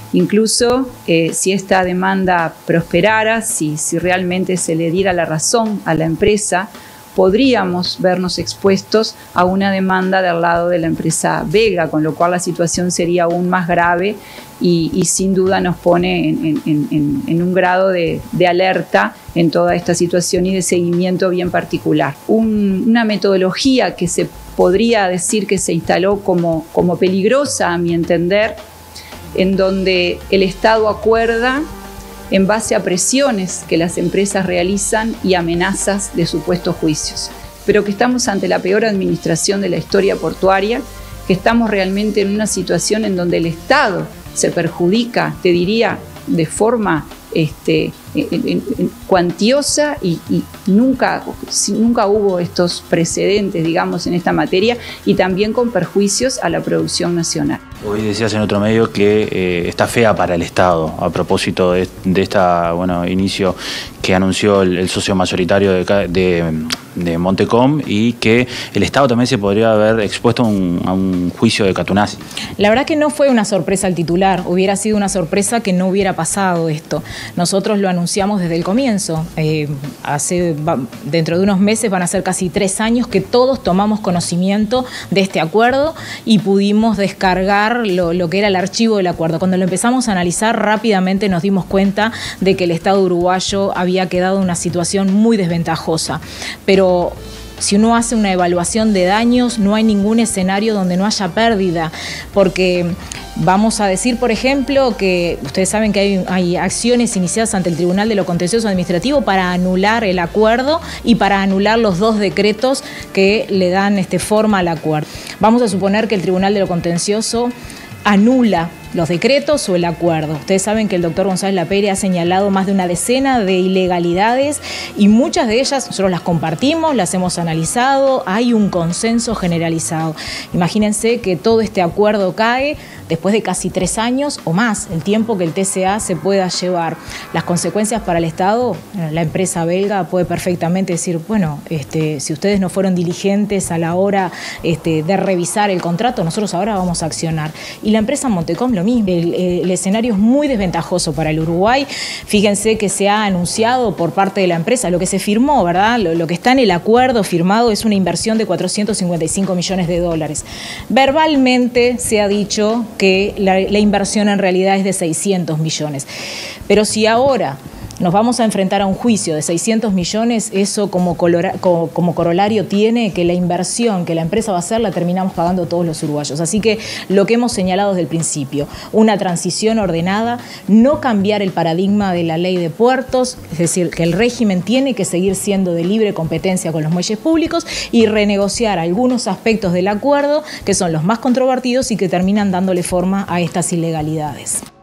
Incluso si esta demanda prosperara, si realmente se le diera la razón a la empresa, podríamos vernos expuestos a una demanda del lado de la empresa belga, con lo cual la situación sería aún más grave y sin duda nos pone en un grado de alerta en toda esta situación y de seguimiento bien particular. Una metodología que se podría decir que se instaló como peligrosa, a mi entender, en donde el Estado acuerda en base a presiones que las empresas realizan y amenazas de supuestos juicios. Pero que estamos ante la peor administración de la historia portuaria, que estamos realmente en una situación en donde el Estado se perjudica, te diría, de forma cuantiosa y nunca hubo estos precedentes, digamos, en esta materia, y también con perjuicios a la producción nacional. Hoy decías en otro medio que está fea para el Estado, a propósito de esta, inicio que anunció el socio mayoritario de Montecom, y que el Estado también se podría haber expuesto a un juicio de Catunazzi. La verdad que no fue una sorpresa al titular, hubiera sido una sorpresa que no hubiera pasado esto. Nosotros lo anunciamos desde el comienzo. Dentro de unos meses van a ser casi 3 años que todos tomamos conocimiento de este acuerdo y pudimos descargar lo que era el archivo del acuerdo. Cuando lo empezamos a analizar, rápidamente nos dimos cuenta de que el Estado uruguayo había quedado en una situación muy desventajosa. Pero si uno hace una evaluación de daños, no hay ningún escenario donde no haya pérdida, porque vamos a decir, por ejemplo, que ustedes saben que hay acciones iniciadas ante el Tribunal de lo Contencioso Administrativo para anular el acuerdo y para anular los 2 decretos que le dan forma al acuerdo. Vamos a suponer que el Tribunal de lo Contencioso anula los decretos o el acuerdo. Ustedes saben que el doctor González Lapeyre ha señalado más de una decena de ilegalidades y muchas de ellas nosotros las compartimos, las hemos analizado, hay un consenso generalizado. Imagínense que todo este acuerdo cae después de casi 3 años o más, el tiempo que el TCA se pueda llevar. Las consecuencias para el Estado, la empresa belga puede perfectamente decir, bueno, si ustedes no fueron diligentes a la hora de revisar el contrato, nosotros ahora vamos a accionar. Y la empresa Montecom lo mismo. El escenario es muy desventajoso para el Uruguay. Fíjense que se ha anunciado por parte de la empresa lo que se firmó, ¿verdad? Lo que está en el acuerdo firmado es una inversión de 455 millones de dólares. Verbalmente se ha dicho que la inversión en realidad es de 600 millones. Pero si ahora nos vamos a enfrentar a un juicio de 600 millones, eso como corolario tiene que la inversión que la empresa va a hacer la terminamos pagando todos los uruguayos. Así que lo que hemos señalado desde el principio, una transición ordenada, no cambiar el paradigma de la ley de puertos, es decir, que el régimen tiene que seguir siendo de libre competencia con los muelles públicos y renegociar algunos aspectos del acuerdo que son los más controvertidos y que terminan dándole forma a estas ilegalidades.